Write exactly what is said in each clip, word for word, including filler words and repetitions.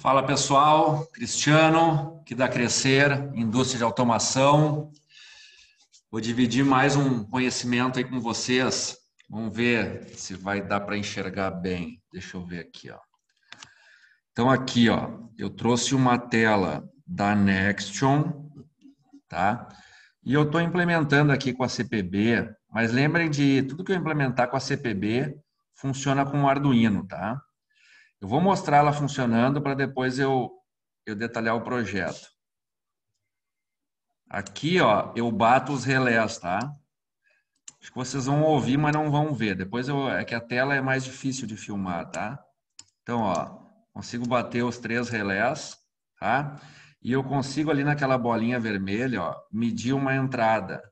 Fala pessoal, Cristiano, que dá Crescer, indústria de automação. Vou dividir mais um conhecimento aí com vocês. Vamos ver se vai dar para enxergar bem. Deixa eu ver aqui, ó. Então aqui, ó, eu trouxe uma tela da Nextion, tá? E eu estou implementando aqui com a C P B, mas lembrem de tudo que eu implementar com a C P B funciona com o Arduino, tá? Eu vou mostrar ela funcionando para depois eu, eu detalhar o projeto. Aqui, ó, eu bato os relés, tá? Acho que vocês vão ouvir, mas não vão ver. Depois eu, é que a tela é mais difícil de filmar, tá? Então, ó, consigo bater os três relés, tá? E eu consigo ali naquela bolinha vermelha, ó, medir uma entrada,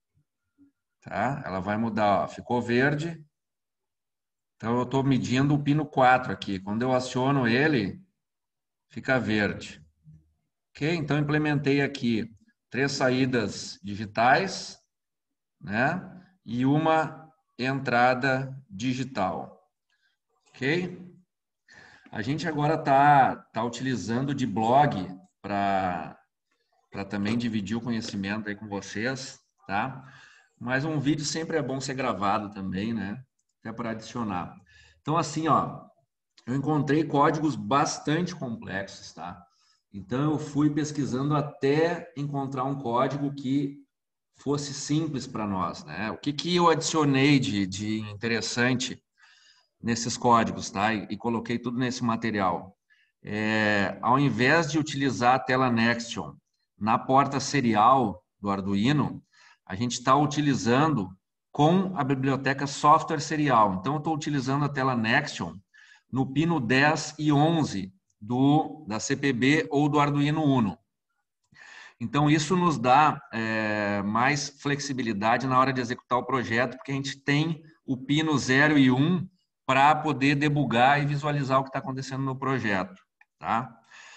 tá? Ela vai mudar, ó, ficou verde. Então eu estou medindo o pino quatro aqui. Quando eu aciono ele, fica verde. Ok? Então implementei aqui três saídas digitais, né? E uma entrada digital, ok? A gente agora está tá utilizando de blog para para também dividir o conhecimento aí com vocês, tá? Mas um vídeo sempre é bom ser gravado também, né? Até para adicionar. Então assim, ó, eu encontrei códigos bastante complexos, tá? Então eu fui pesquisando até encontrar um código que fosse simples para nós, né? O que, que eu adicionei de, de interessante nesses códigos, tá? E, e coloquei tudo nesse material. É, ao invés de utilizar a tela Nextion na porta serial do Arduino, a gente está utilizando com a biblioteca Software Serial. Então, eu estou utilizando a tela Nextion no pino dez e onze do, da C P B ou do Arduino Uno. Então, isso nos dá é, mais flexibilidade na hora de executar o projeto, porque a gente tem o pino zero e um para poder debugar e visualizar o que está acontecendo no projeto. Tá?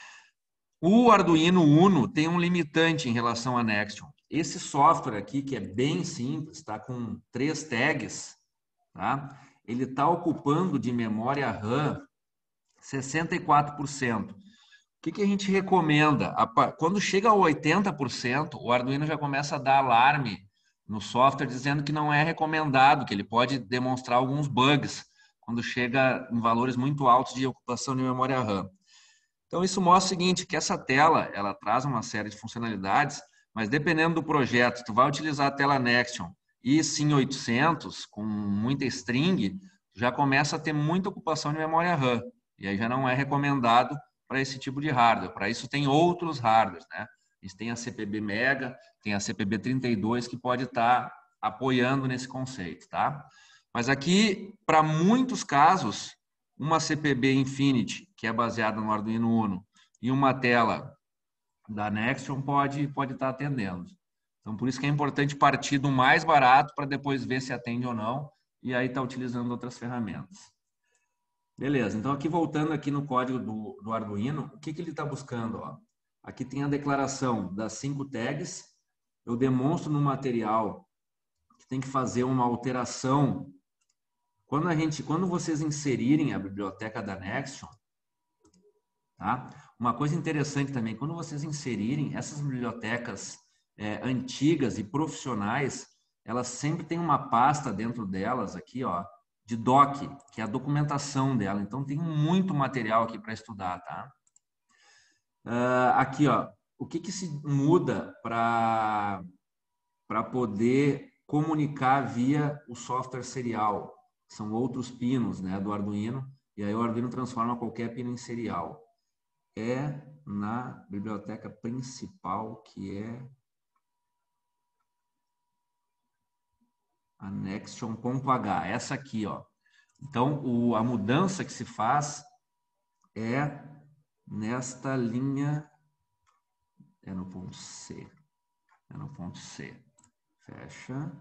O Arduino Uno tem um limitante em relação à Nextion. Esse software aqui, que é bem simples, está com três tags, tá? Ele está ocupando de memória RAM sessenta e quatro por cento. O que, que a gente recomenda? Quando chega a oitenta por cento, o Arduino já começa a dar alarme no software dizendo que não é recomendado, que ele pode demonstrar alguns bugs quando chega em valores muito altos de ocupação de memória RAM. Então isso mostra o seguinte, que essa tela, ela traz uma série de funcionalidades, mas dependendo do projeto, tu vai utilizar a tela Nextion e sim oitocentos, com muita string, já começa a ter muita ocupação de memória RAM. E aí já não é recomendado para esse tipo de hardware. Para isso tem outros hardwares, né? A gente tem a C P B Mega, tem a C P B trinta e dois que pode estar apoiando nesse conceito, tá? Mas aqui, para muitos casos, uma C P B Infinity, que é baseada no Arduino Uno, e uma tela da Nextion pode pode estar atendendo. Então, por isso que é importante partir do mais barato para depois ver se atende ou não, e aí está utilizando outras ferramentas. Beleza, então aqui voltando aqui no código do, do Arduino, o que, que ele está buscando? Ó? Aqui tem a declaração das cinco tags, eu demonstro no material que tem que fazer uma alteração. Quando, a gente, quando vocês inserirem a biblioteca da Nextion, tá? Uma coisa interessante também, quando vocês inserirem essas bibliotecas é, antigas e profissionais, elas sempre têm uma pasta dentro delas aqui, ó, de doc, que é a documentação dela. Então tem muito material aqui para estudar, tá? Uh, aqui, ó, o que que se muda para para poder comunicar via o software serial? São outros pinos, né, do Arduino, e aí o Arduino transforma qualquer pino em serial. É na biblioteca principal, que é a Nextion.h, essa aqui, ó. Então, o, a mudança que se faz é nesta linha, é no ponto C, é no ponto C. Fecha.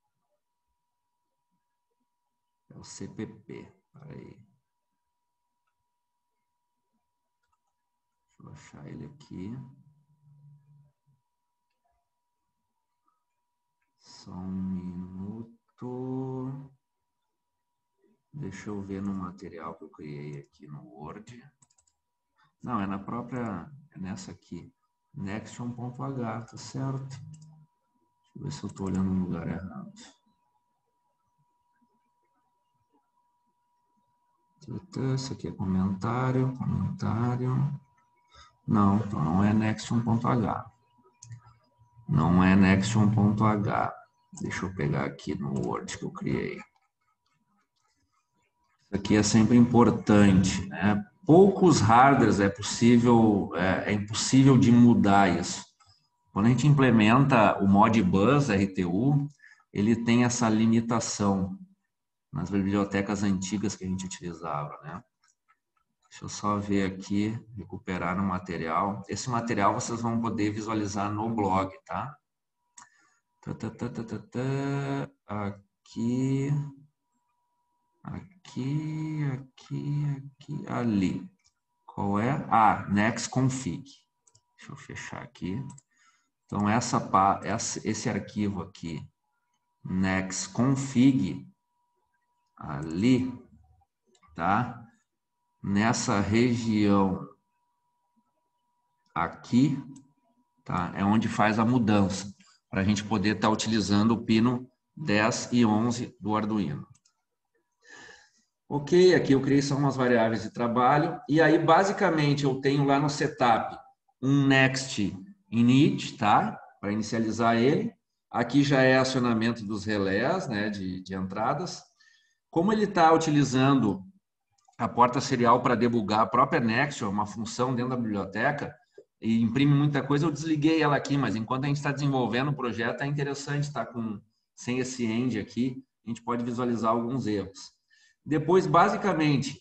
É o C P P. Aí. Deixa eu achar ele aqui. Só um minuto. Deixa eu ver no material que eu criei aqui no Word. Não, é na própria, é nessa aqui. Nexion.h, tá certo? Deixa eu ver se eu estou olhando no lugar errado. Esse aqui é comentário, comentário. Não, então não é Nexion.h. Não é Nexion.h. Deixa eu pegar aqui no Word que eu criei. Isso aqui é sempre importante, né? Poucos hardwares é possível, é, é impossível de mudar isso. Quando a gente implementa o Modbus R T U, ele tem essa limitação nas bibliotecas antigas que a gente utilizava, né? Deixa eu só ver aqui, recuperar no material. Esse material vocês vão poder visualizar no blog, tá? Tá, tá, tá, tá, tá, tá. Aqui, aqui, aqui, aqui, ali. Qual é? Ah, next config. Deixa eu fechar aqui. Então, essa, esse arquivo aqui, next config, ali, tá? Nessa região aqui, tá? É onde faz a mudança, para a gente poder estar tá utilizando o pino dez e onze do Arduino. Ok, aqui eu criei só umas variáveis de trabalho, e aí basicamente eu tenho lá no setup um next init, tá? Para inicializar ele. Aqui já é acionamento dos relés, né, de, de entradas. Como ele está utilizando a porta serial para debugar a própria Nexion, uma função dentro da biblioteca, e imprime muita coisa, eu desliguei ela aqui, mas enquanto a gente está desenvolvendo o projeto, é interessante estar com, sem esse end aqui, a gente pode visualizar alguns erros. Depois, basicamente,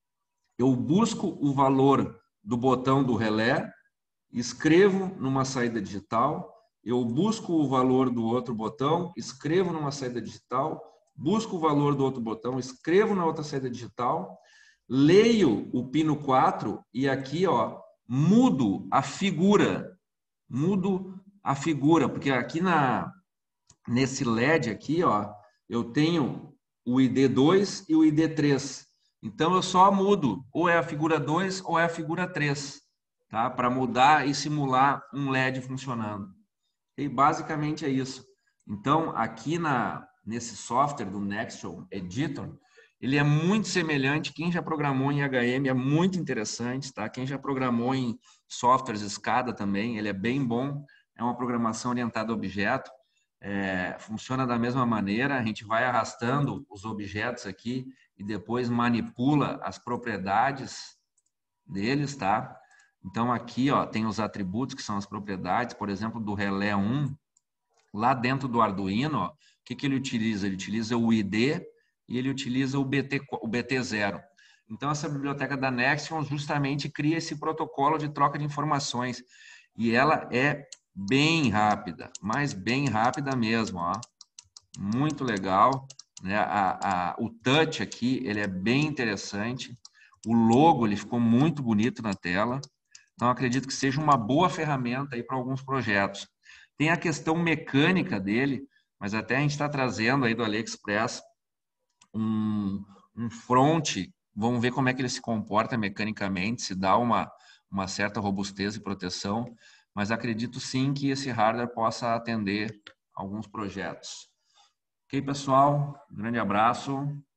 eu busco o valor do botão do relé, escrevo numa saída digital, eu busco o valor do outro botão, escrevo numa saída digital, busco o valor do outro botão, escrevo na outra saída digital, leio o pino quatro e aqui, ó, mudo a figura, mudo a figura, porque aqui na, nesse L E D aqui, ó, eu tenho o I D dois e o I D três. Então, eu só mudo, ou é a figura dois ou é a figura três, tá? Para mudar e simular um L E D funcionando. E basicamente é isso. Então, aqui na, nesse software do Nexion Editor, ele é muito semelhante. Quem já programou em H M é muito interessante, tá? Quem já programou em softwares SCADA também, ele é bem bom. É uma programação orientada a objeto. É, funciona da mesma maneira. A gente vai arrastando os objetos aqui e depois manipula as propriedades deles, tá? Então, aqui, ó, tem os atributos, que são as propriedades, por exemplo, do relé um. Lá dentro do Arduino, ó, o que, que ele utiliza? Ele utiliza o I D e ele utiliza o B T, o B T zero. Então, essa biblioteca da Nexion justamente cria esse protocolo de troca de informações. E ela é bem rápida, mas bem rápida mesmo, ó. Muito legal, né? A, a, o touch aqui, ele é bem interessante. O logo, ele ficou muito bonito na tela. Então, acredito que seja uma boa ferramenta aí para alguns projetos. Tem a questão mecânica dele, mas até a gente está trazendo aí do AliExpress um, um front. Vamos ver como é que ele se comporta mecanicamente, se dá uma, uma certa robustez e proteção. Mas acredito sim que esse hardware possa atender alguns projetos. Ok, pessoal? Um grande abraço.